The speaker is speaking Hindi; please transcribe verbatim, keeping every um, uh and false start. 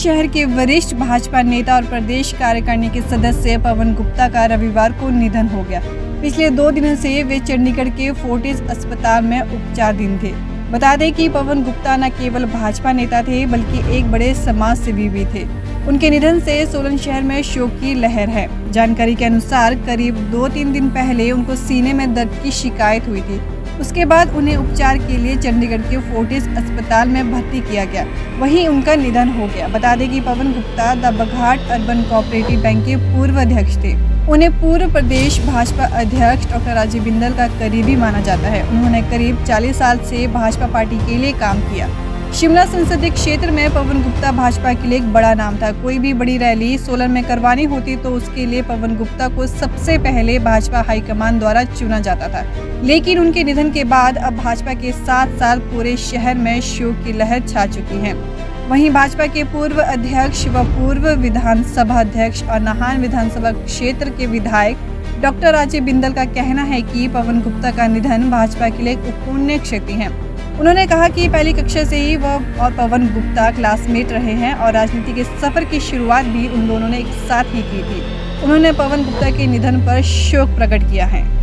शहर के वरिष्ठ भाजपा नेता और प्रदेश कार्यकारिणी के सदस्य पवन गुप्ता का रविवार को निधन हो गया। पिछले दो दिनों से वे चंडीगढ़ के फोर्टिस अस्पताल में उपचाराधीन थे। बता दें कि पवन गुप्ता न केवल भाजपा नेता थे बल्कि एक बड़े समाज सेवी भी थे। उनके निधन से सोलन शहर में शोक की लहर है। जानकारी के अनुसार करीब दो तीन दिन पहले उनको सीने में दर्द की शिकायत हुई थी। उसके बाद उन्हें उपचार के लिए चंडीगढ़ के फोर्टिस अस्पताल में भर्ती किया गया, वहीं उनका निधन हो गया। बता दें कि Pawan Gupta the Baghat urban cooperative bank के पूर्व अध्यक्ष थे। उन्हें पूर्व प्रदेश भाजपा अध्यक्ष डॉक्टर राजीव बिंदल का करीबी माना जाता है। उन्होंने करीब चालीस साल से भाजपा पार्टी के लिए काम किया। शिमला संसदीय क्षेत्र में पवन गुप्ता भाजपा के लिए एक बड़ा नाम था। कोई भी बड़ी रैली सोलन में करवानी होती तो उसके लिए पवन गुप्ता को सबसे पहले भाजपा हाईकमान द्वारा चुना जाता था। लेकिन उनके निधन के बाद अब भाजपा के सात साल पूरे शहर में शोक की लहर छा चुकी है। वहीं भाजपा के पूर्व अध्यक्ष व पूर्व विधानसभा अध्यक्ष और नाहन विधानसभा क्षेत्र के विधायक डॉक्टर राजीव बिंदल का कहना है कि पवन गुप्ता का निधन भाजपा के लिए एक पुण्य क्षति है। उन्होंने कहा कि पहली कक्षा से ही वह और पवन गुप्ता क्लासमेट रहे हैं और राजनीति के सफर की शुरुआत भी उन दोनों ने एक साथ ही की थी। उन्होंने पवन गुप्ता के निधन पर शोक प्रकट किया है।